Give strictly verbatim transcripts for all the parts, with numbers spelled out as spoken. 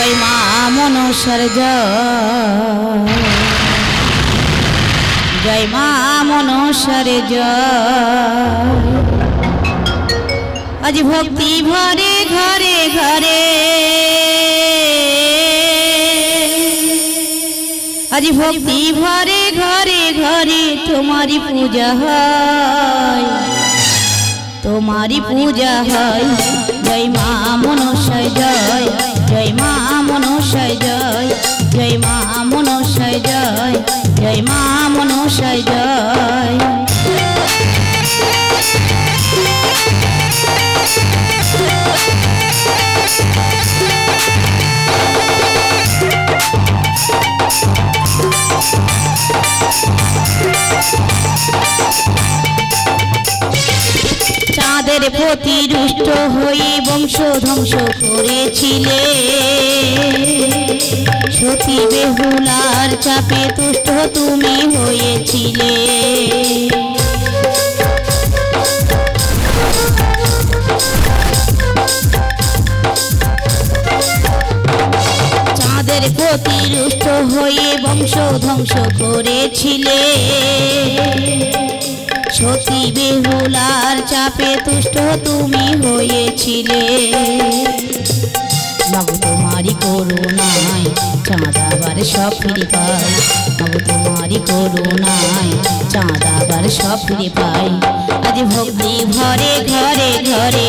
জয় মা মনসার জয়, জয় মা মনসার জয়। আজ ভক্তি ভরে ঘরে ঘরে, আজ ভক্তি ভরে ঘরে ঘরে তোমারি পূজা হয়, তোমারি পূজা হয়। জয় মা মনসায় জয়, জয় মা মনসায় জয়, জয় মা মনসায় জয়, জয় মা মনসায় জয়। চাঁদের প্রতি রুষ্ট হয়ে বংশ ধ্বংস করেছিলে, সতী বেহুলার চাপে তুষ্ট তুমি হয়েছিলে। চাঁদের প্রতি রুষ্ট হয়ে বংশ ধ্বংস করেছিলে, সতী বেহুলার চাপে তুষ্ট তুমি হয়েছিলে। মাগো তোমারি করুণায় চাঁদ আবার সব ফিরে পাই, মাগো তোমারি করুণায় চাঁদ আবার সব ফিরে পাই। আজ ভক্তি ঘরে ঘরে ঘরে,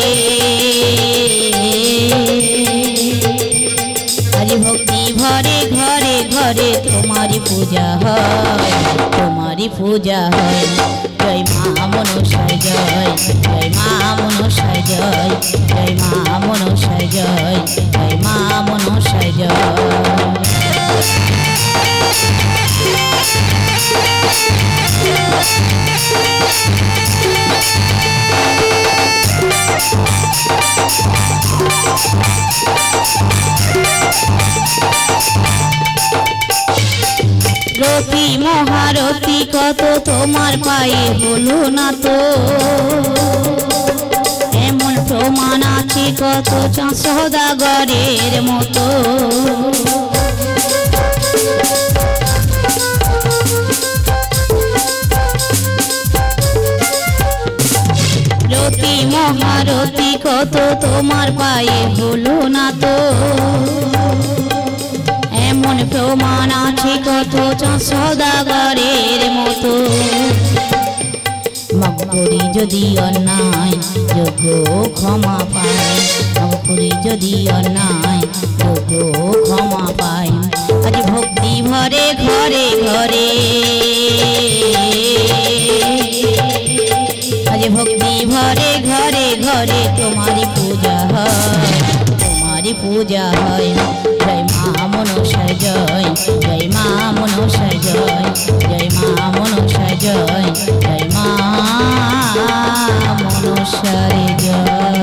আজ ভক্তি ঘরে ঘরে ঘরে তোমারি পূজা হয়, তোমারি পূজা হয়। জয় মা মনসায় জয়, জয় মা মনসায় জয়, জয় মা মনসায় জয়, জয় মা মনসায় জয়। রতি মহারতি কত তোমার পায়ে হলো না তো, এমন প্রমাণ আছে কত চাঁদ সওদাগরের মতো। রতি মহারতি কত তোমার পায়ে হলো না তো, এমন প্রমাণ আছে কত চাঁদ সওদাগরের মতো। মাগ করি যদি অন্যায় যোগ্য ক্ষমা পাই, মাগ করি যদি অন্যায় যোগ্য ক্ষমা পাই। আজ ভক্তি ভরে ঘরে ঘরে, আজ ভক্তি ভরে ঘরে ঘরে তোমারি পূজা হয়, তোমারি পূজা হয়। জয় মা মনসায় জয়, জয় মা মনসায় জয়, জয় মা মনসায় জয়, জয় মা মনসায় জয়।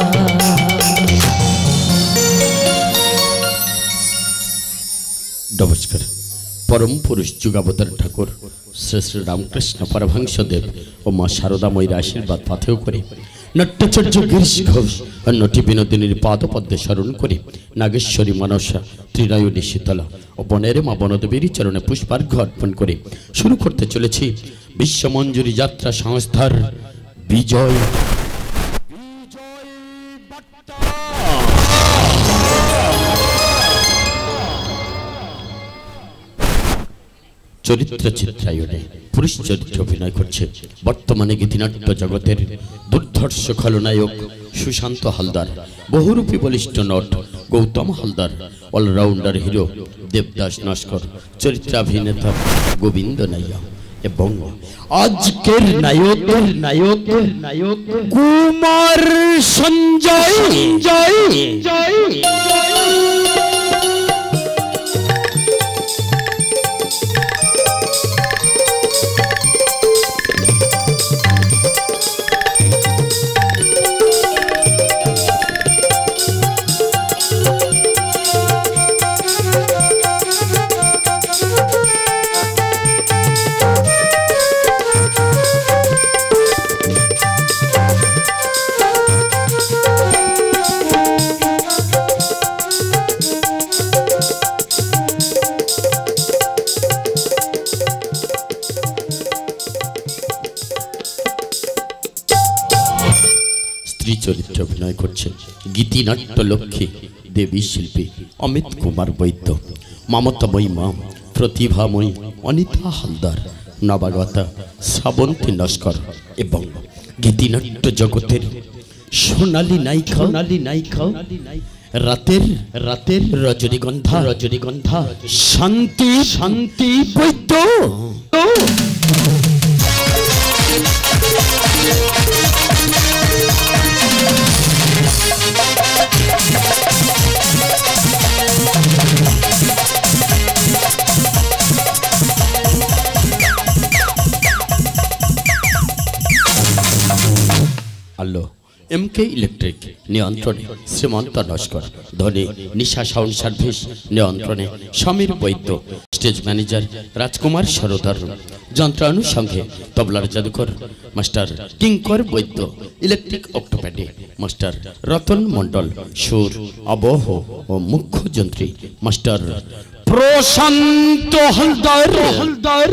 নমস্কার। পরম পুরুষ যুগাবতার ঠাকুর শ্রী শ্রী রামকৃষ্ণ পরমহংসদেব ও মা শারদাময়ীর আশীর্বাদ পাথেয় করে নাট্যাচার্য গিরিশ ঘোষ ও নটি বিনোদিনীর পাদপদ্মে স্মরণ করে নাগেশ্বরী মনসা ত্রিনয়নী শীতলা ও বনের মা বনদেবীর চরণে পুষ্পার্ঘ্য অর্পণ করে শুরু করতে চলেছি বিশ্বমঞ্জুরি যাত্রা সংস্থার বিজয় চরিত্র চিত্রায়নে পুরুষ চরিত্রে অভিনয় করছে বর্তমানে গীতিনাট্য জগতের দুর্ধর্ষ খলনায়ক সুশান্ত হালদার, বহুরূপী বলিষ্ঠ নট গৌতম হালদার, অলরাউন্ডার হিরো দেবদাস নস্কর, চরিত্রাভিনেতা গোবিন্দ নাইয়া এবং আজকের নায়ক নায়ক নায়ক কুমার সঞ্জয় জয় জয়। চরিত্রে অভিনয় করছে গীতিনাট্য লক্ষ্মী দেবী শিল্পী অমিত কুমার বৈদ্য, মমতাময়ী মা প্রতিভাময়ী অনিতা হালদার, নবাগতা শ্রাবন্তী নস্কর এবং গীতিনাট্য জগতের সোনালী নায়িকা সোনালী নায়িকা রাতের রাতের রজনীগন্ধা রজনীগন্ধা শান্তি শান্তি বৈদ্য। আলো এম কে ইলেকট্রিক নিয়ন্ত্রণে শ্রীমন্ত নস্কর, ধনী নিশা সাউন্ড সার্ভিস নিয়ন্ত্রণে সমীর বৈদ্য, স্টেজ ম্যানেজার রাজকুমার সরোদর, যন্ত্রানুষঙ্গে তবলার জাদুকর মাস্টার কিঙ্কর বৈদ্য, ইলেকট্রিক অক্টোপ্যাডে মাস্টার রতন মণ্ডল, সুর আবহ ও মুখ্য যন্ত্রী মাস্টার প্রশান্ত হালদার হালদার।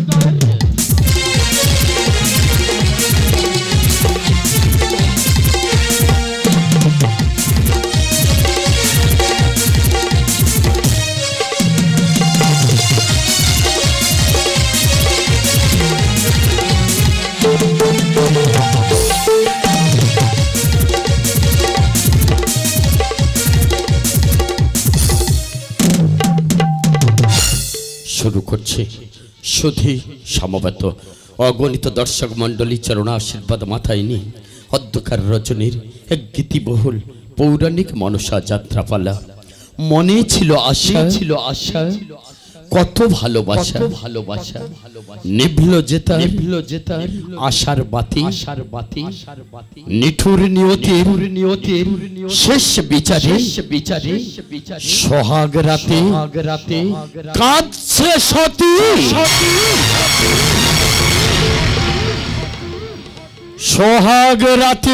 শুরু করছে সুধী সমবেত অগণিত দর্শক মণ্ডলী চরণ আশীর্বাদ মাথায় নিয়ে অন্ধকার রজনীর এক গীতিবহুল পৌরাণিক মনসা যাত্রাপালা। মনে ছিল আশা ছিল আশা কত ভালোবাসা ভালোবাসা নিভল যেতা নিভল যেতা আশার বাতি আশার বাতি নিঠুর নিয়তির নিয়তির শেষ বিচারে বিচারে সোহাগ রাতে সোহাগ রাতে কাঁদছে সতী সোহাগ রাতে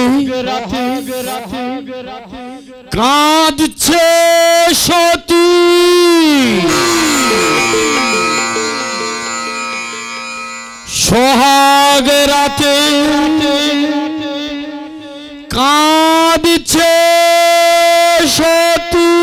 কাঁদছে সতী সোহাগ রাতে কাঁদছে সতী।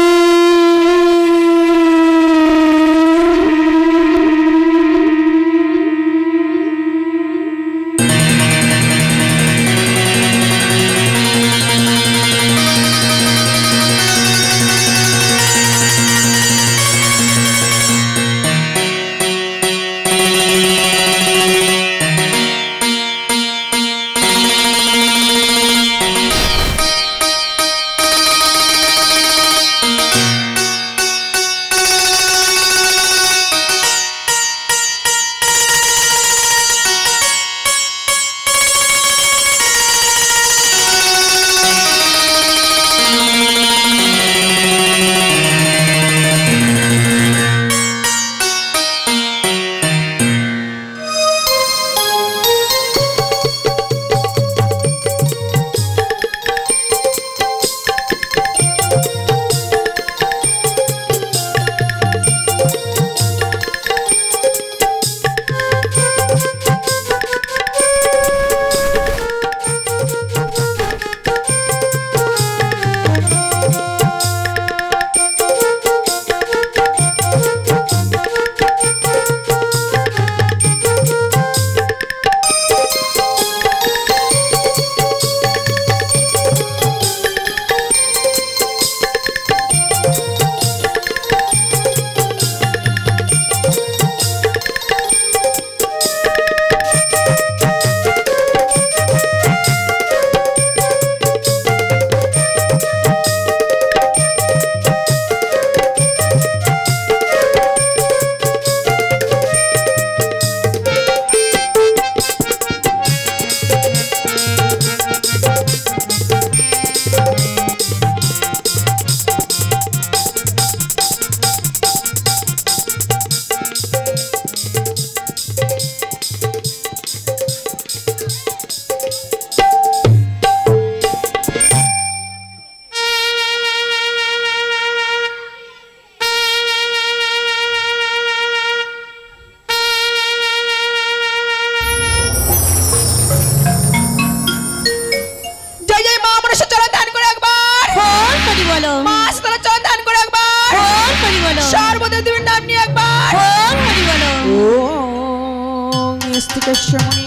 বলো মাস তারা চন্দান করে একবার ওম হরি বলো সর্বদেবীর নাম নিয়ে একবার ওম হরি বলো ওম স্থিতস্মনি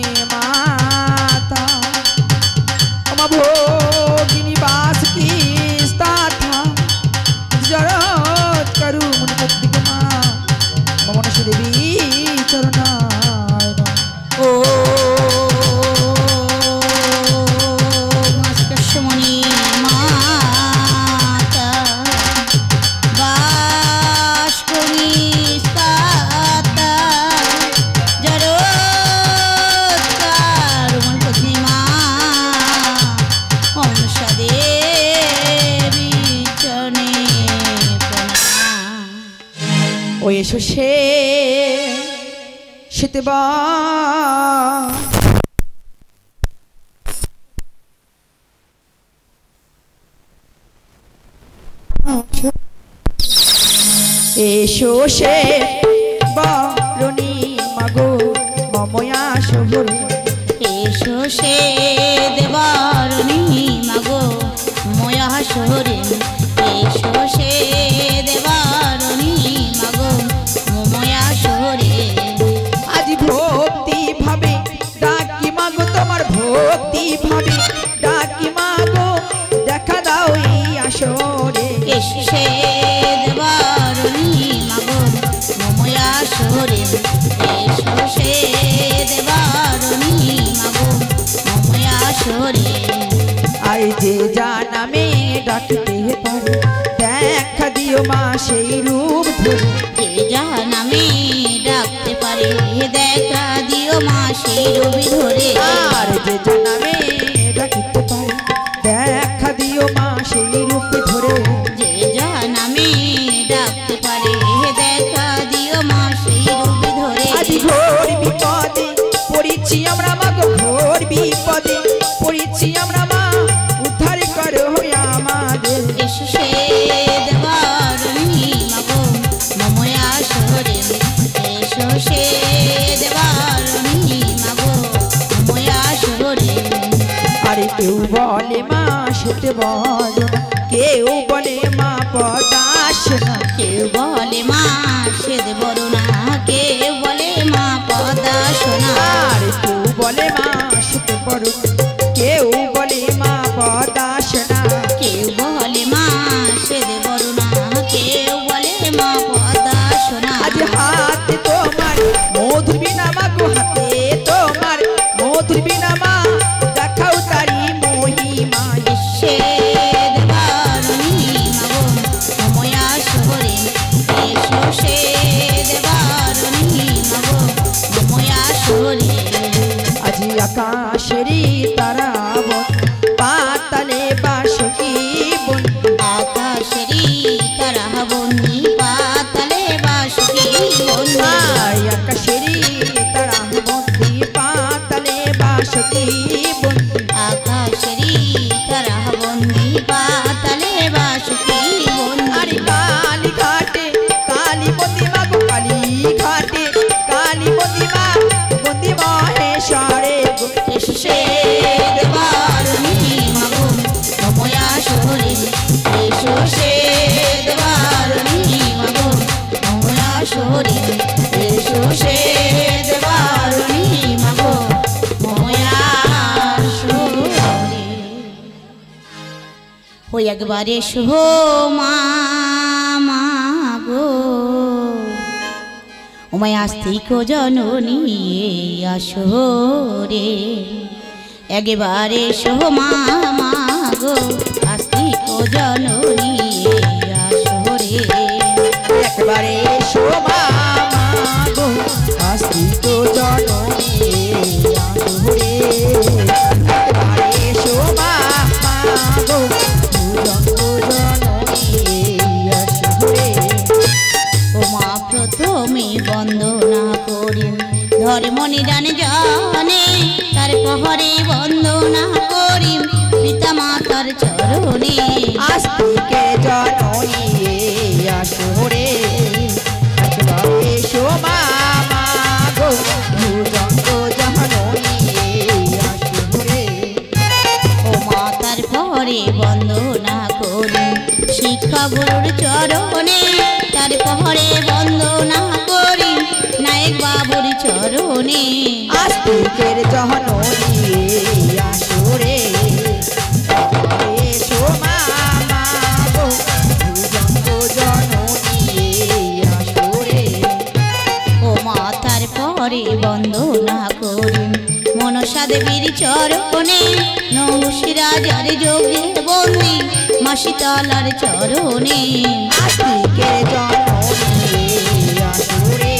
মাতা ওমা ভোগিনী বাস কি স্থাথা জরত করু মুনিপত্তিক মা মমনসী দেবী চরণায় ও মস্কসমণি মাতা বাসকরি স্থাতা জরৎকার মুনিপত্তি মা মমনসা দেবী চরণে প্রণাম। ও এসো সে শীতবা এসো সে বরণী মাগো মময়া শহরে এসো সে দেবারণী মাগো ময়া শহরে এসো সে দেবারণী মাগো ময়া শহরে আজ ভক্তি ভাবে ডাকি মাগো তোমার ভক্তি ভাবে ডাকি মাগো দেখা দাও এই আসরে এসো সে দেবারণী মাগো ময়া শহরে এসো সে দেবারণী মাগো ময়া শহরে আই যে যা নামে ডাকতে পারে দেখা দিও মা সেই রূপ ধরে যে যা নামে ডাকতে পারে দেখা দিও মা সেই রবি ধরে আর যে যা নামে ডাকতে পারে দেখা দিও মা সেই রূপ ধরে যে যা নামে ডাকতে পারে দেখা দিও মা সেই রবি ধরে আজ ঘোর বিপদে পড়েছি আমরা মাগো ঘোর বিপদে পড়েছি আমরা মা উদ্ধার করো আমাদের এসো সে দেবারণী মাগো মময়া শহরে এসো সে দেবারণী মাগো মময়া শহরে আরে কেউ বলে মা সেতে বল কেউ বলে মা পদাস না কেউ বলে মা সেদ বড় না কেউ বলে মা পদা সোনা আর কেউ বলে মা সেতে বড় কেউ বলে মা পদাস না কেউ বলে মা সেদ বড় না কেউ বলে মা পদা সোনা আজ হাতে তোমার মধুর বিনা মাগো হাতে তোমার মধুর বিনা মা দেখাও তারি মহিমা এসে দেবারণী মাগো মময়া শহরে এসো সে দেবারণী মাগো মময়া শহরে আজি আকাশেরই তারা পাতালে বাসকি বন আকাশেরই তারা বন্দি পাতালে বাসুকি বন্দি আয় আকাশেরই তারা বন্দি পাতালে বাসকি বন আকাশেরই তারা বন্দি পাতালে বাসুকি আরে বন্দি কালী ঘাটে কালী বন্দি মাগো কালী ঘাটে কালী বন্দি মা বন্দি মহেশ্বরে এসো সে দেবারণী মাগো মময়া শহরে এসো সে দেবারণী মাগো মময়া শহরে এসো সে দেবারণী মাগো মময়া শহরে ওই একবার এসো মা মাগো ওমায় আস্তিক জননী আসরে একেবারে এসো মা মাগো আস্তিক জননী আসরে একবারে এসো মা মাগো আস্তিক জননী আসরে একবারে এসো মা মাগো জননী আসরে ও মা প্রথমে বন্দনা করি ধর্ম নিদান জানে তার পহরে বন্দনা করি পিতা মাতার চরণে আস্তিকে জননী আসরে একবারে এসো মা মাগো ভুজঙ্গ জননী আসরে ও মা তার পরে বন্দনা করি বাবুর চরণে তারপরে বন্দনা করি নায়ক বাবুর চরণে আস্তিকের জননী আসরে এসো মামা গো ভুজঙ্গ জননী আসরে ও মা তারপরে বন্দনা করি মনসা দেবীর চরণে নৌশি রাজার যোগে বন্দি মা শীতলার চরণে আস্তিকের জননী আসরে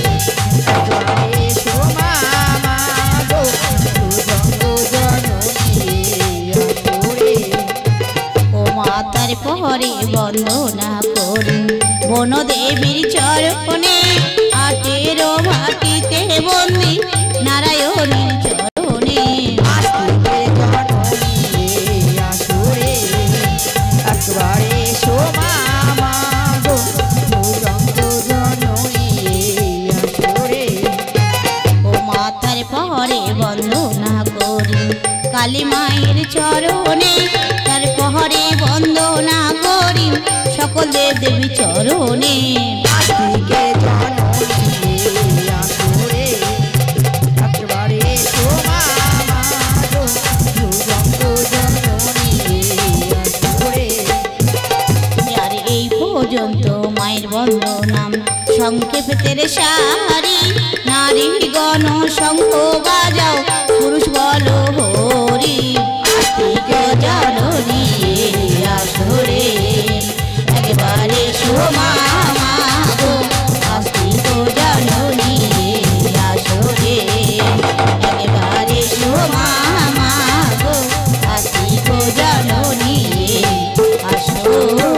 এসো মামা গো ভুজঙ্গ জননী আসরে ও মা তারপরে বন্দনা করি বনদেবীর চরণে আটেরো ভাটিতে বন্দি নারায়ণীর চরণে আস্তিকের জননী আসরে একবারে এসো মামা গো ভুজঙ্গ জননী আসরে ও মা তারপরে বন্দনা করি কালী মায়ের চরণে তারপরে বন্দনা করি সকল দেব দেবী চরণে আস্তিকের জননী আসরে একবারে এসো মামা গো ভুজঙ্গ জননী আসরে আর এই পর্যন্ত মায়ের বন্দনাম সংক্ষেপে তেরে সারি নারী গণ শঙ্খ বাজাও পুরুষ বলো হরি আস্তিক জননী আসরে একবারে সোমা গো আস্তিক জননী আসরে একবারে সোমা গো আস্তিক জননী আসরে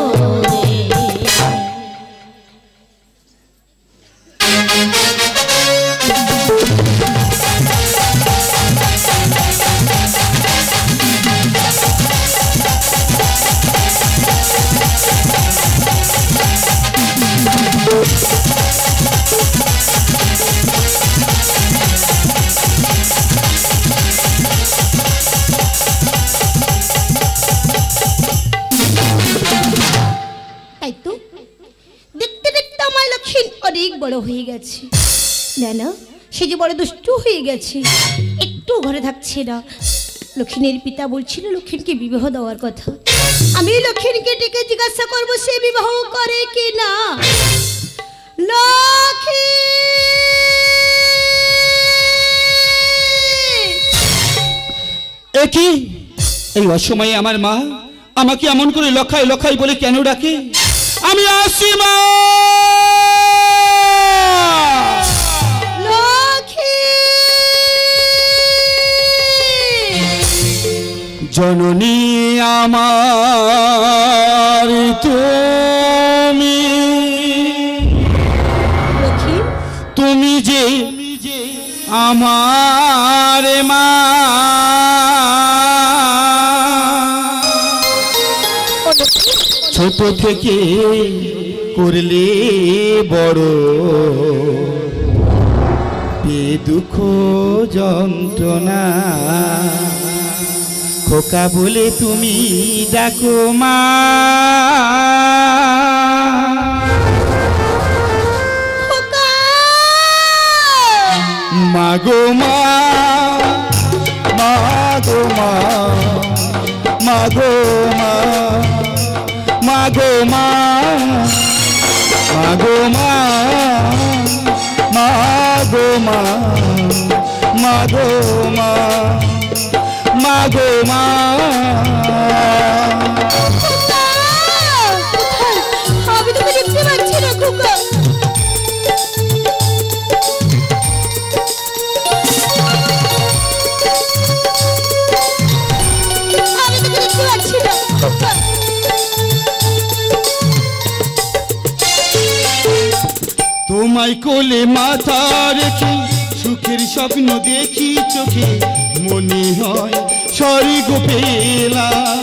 তাই তো দেখতে দেখতে আমার লক্ষ্মী অনেক বড় হয়ে গেছে না না সে যে বড় দুষ্টু হয়ে গেছে একটু ঘরে থাকছে না লক্ষ্মীর পিতা বলছিল লক্ষ্মীকে বিবাহ দেওয়ার কথা আমি লক্ষ্মীকে ডেকে জিজ্ঞাসা করবো সে বিবাহ করে কি না লক্ষ্মী একি এই অসময়ে আমার মা আমাকে এমন করে লখাই লখাই বলে কেন ডাকে আমি আসি মা জননী আমার তুমি তুমি যে আমার মা ছোট থেকে করলে বড় পে দুঃখ যন্ত্রণা খোকা বলে তুমি ডাকো মা মাগো মা মাগো মা মাগো মা মাগো মা মাগো মা মাগো মা মাগো মা মাগো মা আমি তোকে দেখতে পাচ্ছি না খোকা আমি তোকে দেখতে পাচ্ছি না খোকা তোমায় কোলে মাথা রেখে সুখের স্বপ্ন দেখি চোখে মনে হয় স্বর্গ পেলাম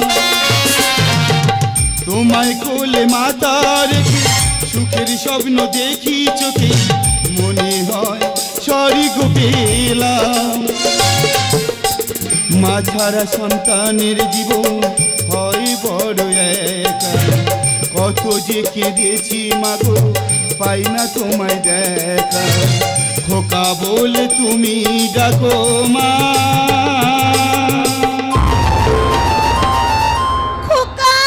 তোমায় কোলে মাথা রেখে সুখের স্বপ্ন দেখি চোখে মনে হয় স্বর্গ পেলাম মা ছাড়া সন্তানের জীবন হয় বড় একা কত যে কেঁদেছি মাগো পাই না তোমায় দেখা খোকা বলে তুমি ডাকো মা খোকা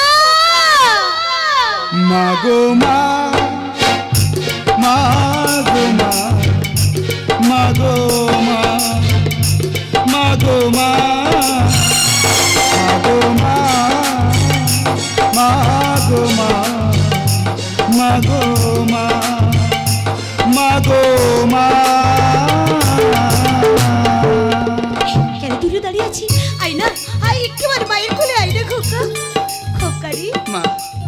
মাগো মা মাগো মা মাগো মা মাগো মা মাগো মা মাগো মা মাগো মা মাগো মা কেন দূরে দাঁড়িয়ে আছি আই না আই একবার মায়ের কোলে আই না খোকা খোকারি মা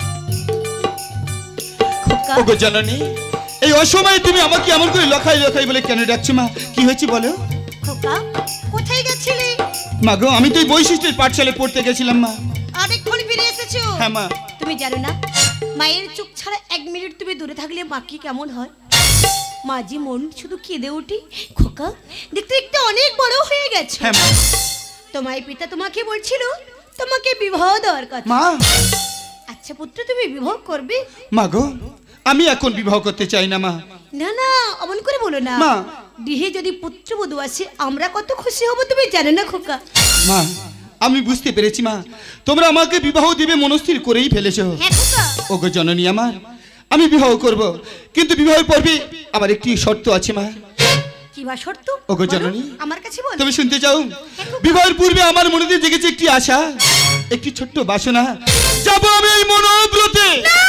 খোকা ওগো জননী এই অসময়ে তুমি আমাকে এমন করে লখাই লখাই বলে কেন ডাকছো মা কি হয়েছে বলো খোকা কোথায় গেছিলে মা গো আমি তো এই বৈশিষ্ট্যের পাঠশালায় পড়তে গেছিলাম মা অনেকক্ষণ ফিরে এসেছো হ্যাঁ মা তুমি জানো না মায়ের চোখ ছাড়া এক মিনিট তুমি দূরে থাকলে মা কি কেমন হয় মাঝি মন শুধু কেঁদে উঠি খোকা দেখতে দেখতে অনেক বড় হয়ে গেছে হ্যাঁ মা তোমার পিতা তোমাকে বলছিল তোমাকে বিবাহ দেওয়ার কথা মা আচ্ছা পুত্র তুমি বিবাহ করবে মা গো আমি এখন বিবাহ করতে চাই না মা না না অমন করে বলো না মা। গৃহে যদি পুত্রবধূ আসে আমরা কত খুশি হব তুমি জানো না খোকা মা আমি বুঝতে পেরেছি মা তোমরা আমাকে বিবাহ দিবে মনস্থির করেই ফেলেছো হ্যাঁ খোকা ওগো জননী আমার আমি বিবাহ করব কিন্তু বিবাহের পূর্বে আবার একটি শর্ত আছে মা কি বা শর্ত ওগো বলো, জননী। আমার কাছে বল তুমি শুনতে চাও বিবাহের পূর্বে আমার মনে জেগেছে একটি আশা একটি ছোট্ট বাসনা যাব আমি এই মনোব্রতে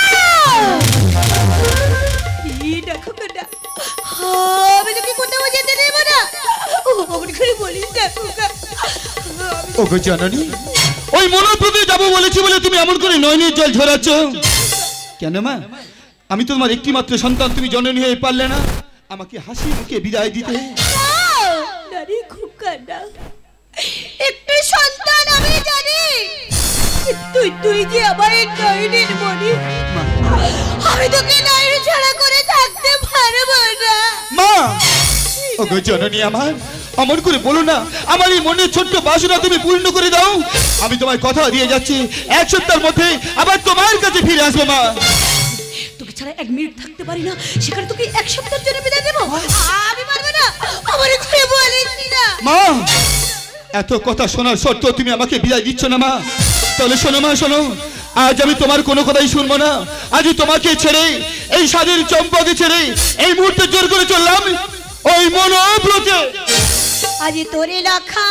এই দেখো না আমি তোকে কোথাও যেতে দেব না ও অমন করে বলিস না খোকা ওগো জননী ওই মনোব্রতে যাব বলেছি বলে তুমি এমন করে নয়নের জল ঝরাচ্ছ কেন মা আমি তোমার একটি মাত্র সন্তান তুমি জননী হয়ে পারলে না আমাকে হাসি মুখে বিদায় দিতে নারী খোকা না একটি সন্তান আমি জানি তুই তুই যে আমার নয়নের মনি মা আমি তোকে নয়ন ছাড়া করে থাকতে পারবো না মা ওগো জননী আমার অমন করে বলো না আমার এই মনের ছোট্ট বাসনা তুমি পূর্ণ করে দাও আমি তোমার কথা দিয়ে যাচ্ছি এক সপ্তাহের মধ্যে আবার তোমার কাছে ফিরে আসবো মা তোকে ছাড়া এক মিনিট থাকতে পারি না সেখানে তোকে এক সপ্তাহের জন্য বিদায় দেবো আমি পারবো না আমার ঘরে বলিস না মা এত কথা শোনার সত্ত্বেও তুমি আমাকে বিদায় দিচ্ছ না মা তাহলে শোনো মা শোনো আজ আমি তোমার কোনো কথাই শুনবো না আজ তোমাকে ছেড়ে এই স্বাধীন চম্পাকে ছেড়ে এই মুহূর্তে জোর করে চললাম ওই মনোব্রতে আজ তোরে রাখা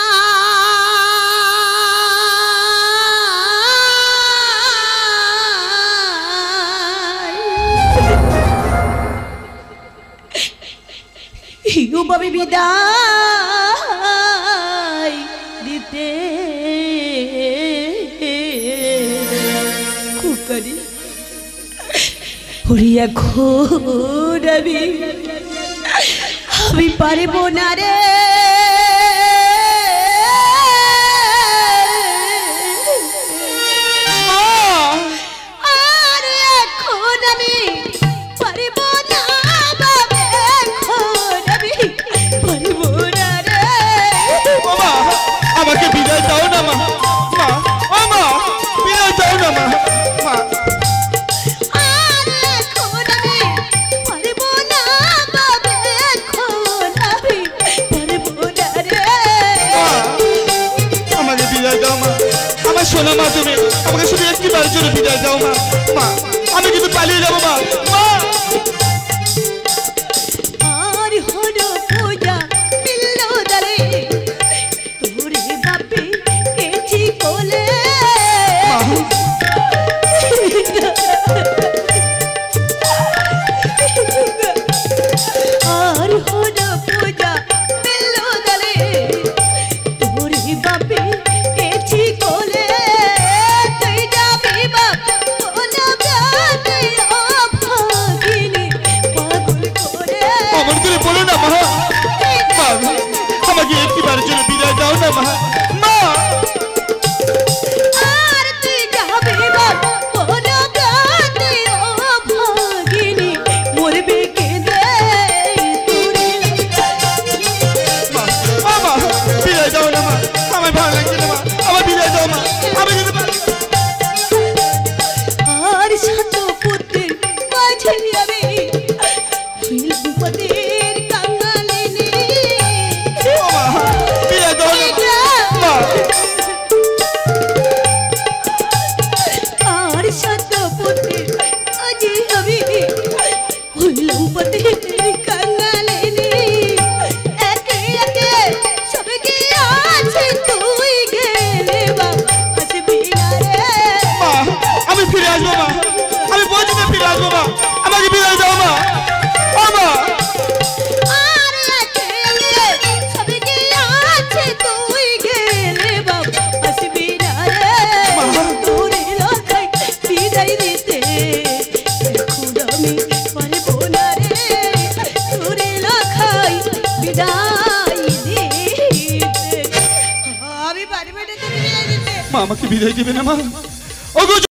ভাবে বিদায় দিতে খুকরি হরিয়া ঘোরাবি আমি পারব না রে আর এখন আমি পারব না বাবা এখন আমি পারব না রে বাবা আমাকে বিদায় দাও না মা মা ও মা বিদায় দাও না মা মা আর এখন আমি পারব না বাবা এখন আমি পারব না রে আমাকে বিদায় দাও মা আমার শোনা মা তুমি আমাকে শুধু একটি বারের জন্য বিদায় দাও মা মা আমি কিন্তু পালিয়ে যাবো মা মা আর হলো পূজা মিললো দারে তোরে বাপে গেছি কোলে আর হলো পূজা মিললো দারে তোরে বাপে গেছি কোলে তুই যাবি বাপ কোন প্রাণে অভাব ছেড়ে দিতে বিদায় দিতে মা আমাকে বিদায় দিবে না মা ওগো